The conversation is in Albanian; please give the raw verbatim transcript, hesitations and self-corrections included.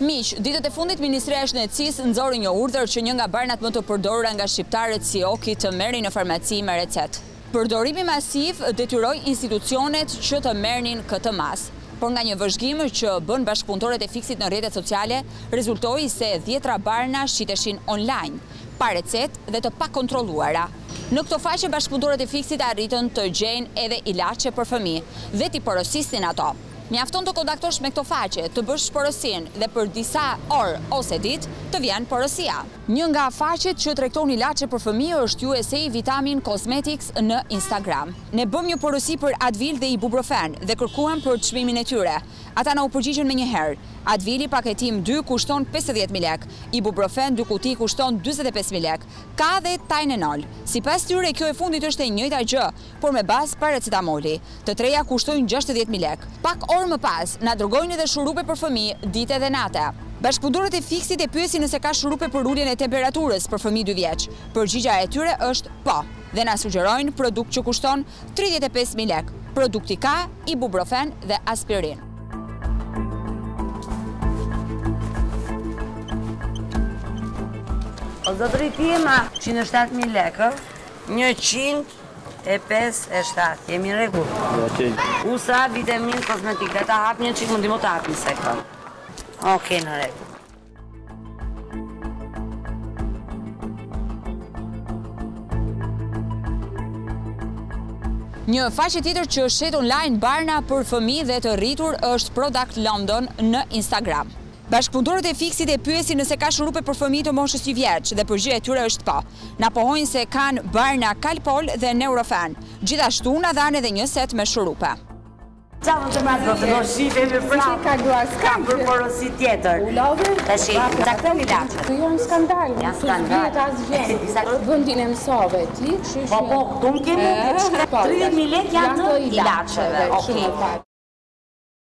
Miq, ditët e fundit Ministria e Shëndetësisë nxori një urdhër që një nga barnat më të përdorura nga shqiptarët si oki të merrin në farmaci me recetë. Përdorimi masiv detyroi institucionet që të merrnin këtë mas. Por nga një vëzhgim që bën bashkëpunëtorët e Fiksit në rrjetet sociale, rezultoi se dhjetra barna shiteshin online, pa recetë dhe të pakontrolluara. Në këto faqe bashkëpunëtorët e Fiksit arritën të gjejnë edhe ilaçe për fëmijë dhe t'i porosisnin ato. Mjafton të kontaktosh me këto faqe, të bësh porosin dhe për disa orë ose ditë të vjen porosia. Një nga faqet që tregton ilaçe për fëmijë është U S A Vitamin Cosmetics në Instagram. Ne bëm një porosi për Advil dhe Ibuprofen dhe kërkuam për çmimin e tyre. Ata na u përgjigjen me një herë. Advili paketim dy kushton pesëdhjetë mijë lekë, Ibuprofen dy kuti kushton dyzet e pesë mijë lekë. Ka dhe Tylenol. Sipas tyre kjo e fundit është e njëjta gjë, por me bazë paracetamoli. Të treja kushtojnë gjashtëdhjetë mijë lekë. Pak orë më pas, na dërgojnë edhe shurupe për fëmijë dite dhe nate. Bashkëpunëtorët e Fiksit e pyesin nëse ka shurupe për uljen e temperaturës për fëmijë dy vjeç. Përgjigja e tyre është po, dhe na sugjerojnë produkt që kushton tridhjetë e pesë mijë lekë. Produkti ka Ibuprofen dhe aspirin. O zotëri tima, njëqind e shtatë mijë lekë, njëqind e pesë e shtatë, jemi në rregull. U S A Vitamin Cosmetics, dhe ta hap një qik më ndimo të hap një sekund. Oke, në rregull. Një faqe tjetër që shet online barna për fëmijë dhe të rritur është Product London në Instagram. Bashkëpunëtorët e Fiksit e pyesin nëse ka shurupe për fëmijë të moshës dy vjeç dhe përgjigja e tyre është po. Na pohojnë se kanë barna Calpol dhe Neurofen. Gjithashtu na dhanë edhe një set me shurupe. Qa më të marrë profesor, shife me prapë, ka duar kam për porosi tjetër. Ta shi, ta këto mi laqët. Të janë skandal, janë skandal. Vëndin e mësove ti, Po, po, këtu më kemi tridhjetë mijë lekë janë të ilaqeve.